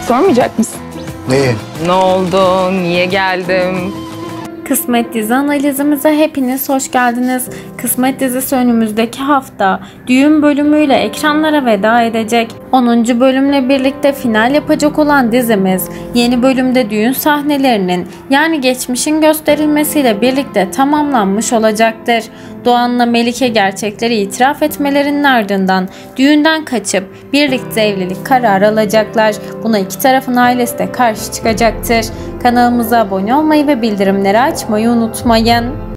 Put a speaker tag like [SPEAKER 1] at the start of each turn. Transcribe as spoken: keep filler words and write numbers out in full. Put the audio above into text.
[SPEAKER 1] sormayacak mısın?
[SPEAKER 2] Neyi?
[SPEAKER 1] Ne oldu? Niye geldim?
[SPEAKER 3] Kısmet dizi analizimize hepiniz hoş geldiniz. Kısmet dizisi önümüzdeki hafta düğün bölümüyle ekranlara veda edecek. onuncu bölümle birlikte final yapacak olan dizimiz yeni bölümde düğün sahnelerinin yani geçmişin gösterilmesiyle birlikte tamamlanmış olacaktır. Doğan'la Melike gerçekleri itiraf etmelerinin ardından düğünden kaçıp birlikte evlilik kararı alacaklar. Buna iki tarafın ailesi de karşı çıkacaktır. Kanalımıza abone olmayı ve bildirimleri açmayı unutmayın.